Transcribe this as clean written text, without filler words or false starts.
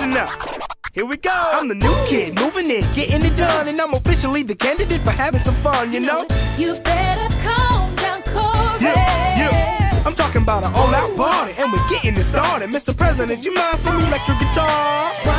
Listen up. Here we go. I'm the new kid, moving in, getting it done, and I'm officially the candidate for having some fun, you know? You better calm down, Corey. Yeah. I'm talking about an all-out party, and we're getting it started. Mr. President, you mind some electric guitar?